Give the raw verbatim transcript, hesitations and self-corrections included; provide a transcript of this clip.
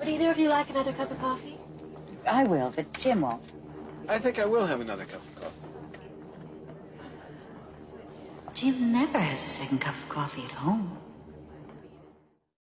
Would either of you like another cup of coffee? I will, but Jim won't. I think I will have another cup of coffee. Jim never has a second cup of coffee at home.